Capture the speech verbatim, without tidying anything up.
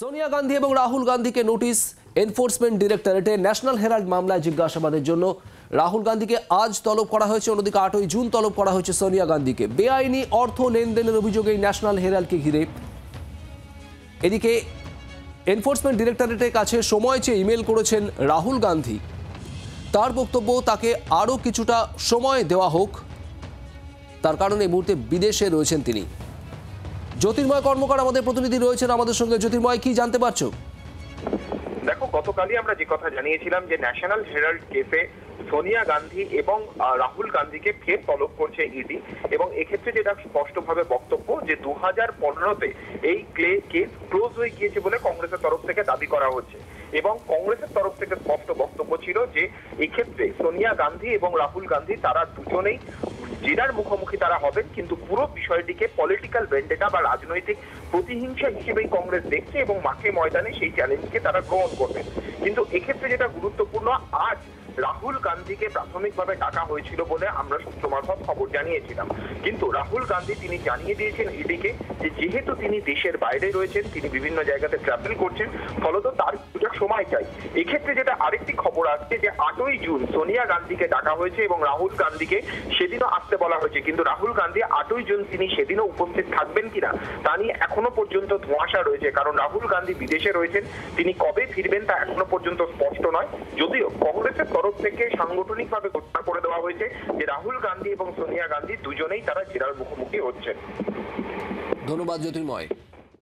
সোনিয়া গান্ধী এবং রাহুল গান্ধীকে notice enforcement ডিরেক্টরেটে ন্যাশনাল হেরাল্ড মামলায় জিজ্ঞাসাবাদের জন্য রাহুল গান্ধীকে আজ তলব করা হয়েছে। অন্যদিকে আটই জুন তলব করা হয়েছে সোনিয়া গান্ধীকে বেআইনি অর্থ লেনদেনের অভিযোগে ন্যাশনাল হেরাল্ডকে ঘিরে। এদিকে এনফোর্সমেন্ট ডিরেক্টরেটের কাছে সময় চেয়ে ইমেল করেছেন রাহুল গান্ধী। তার বক্তব্য তাকে আরও কিছুটা সময় দেওয়া হোক, তার কারণে এই মুহূর্তে বিদেশে রয়েছেন তিনি। জ্যোতির্ময় কর্মকার আমাদের প্রতিনিধি রয়েছেন আমাদের সঙ্গে। জ্যোতির্ময়, কি জানতে পারছো? দেখো, গতকালই আমরা যে কথা জানিয়েছিলাম যে ন্যাশনাল হেরাল্ড কেসে সোনিয়া গান্ধী এবং রাহুল গান্ধীকে ফের তলব করছে ইডি, এবং এক্ষেত্রে যেটা স্পষ্টভাবে বক্তব্য যে দু হাজার পনেরোতে এই কেস ক্লোজ হয়ে গিয়েছে বলে কংগ্রেসের তরফ থেকে দাবি করা হচ্ছে, এবং কংগ্রেসের তরফ থেকে স্পষ্ট বক্তব্য ছিল যে এক্ষেত্রে সোনিয়া গান্ধী এবং রাহুল গান্ধী তারা দুজনেই জেরার মুখোমুখি তারা হবেন, কিন্তু পুরো বিষয়টিকে পলিটিক্যাল ভেন্ডেটা বা রাজনৈতিক প্রতিহিংসা হিসেবেই কংগ্রেস দেখছে এবং মাঠে ময়দানে সেই চ্যালেঞ্জকে তারা গ্রহণ করবেন। কিন্তু এক্ষেত্রে যেটা গুরুত্বপূর্ণ, আজ রাহুল গান্ধীকে প্রাথমিকভাবে ডাকা হয়েছিল বলে আমরা সূত্র মারফত খবর জানিয়েছিলাম, কিন্তু রাহুল গান্ধী তিনি জানিয়ে দিয়েছেন ইডিকে যে যেহেতু তিনি দেশের বাইরে রয়েছেন, তিনি বিভিন্ন জায়গাতে ট্রাভেল করছেন, ফলত তার কিছুটা সময় চাই। এক্ষেত্রে যেটা আরেকটি খবর আসছে যে আটই জুন সোনিয়া গান্ধীকে ডাকা হয়েছে এবং রাহুল গান্ধীকে সেদিনও আসতে বলা হয়েছে, কিন্তু রাহুল গান্ধী আটই জুন তিনি সেদিনও উপস্থিত থাকবেন কিনা তা নিয়ে এখনো পর্যন্ত ধোঁয়াশা রয়েছে, কারণ রাহুল গান্ধী বিদেশে রয়েছেন, তিনি কবে ফিরবেন তা এখনো পর্যন্ত স্পষ্ট নয়। যদিও কংগ্রেসের তরফ থেকে সাংগঠনিকভাবে ঘোষণা করে দেওয়া হয়েছে যে রাহুল গান্ধী এবং সোনিয়া গান্ধী দুজনেই তারা জেরার মুখোমুখি হচ্ছেন। ধন্যবাদ জ্যোতির্ময়।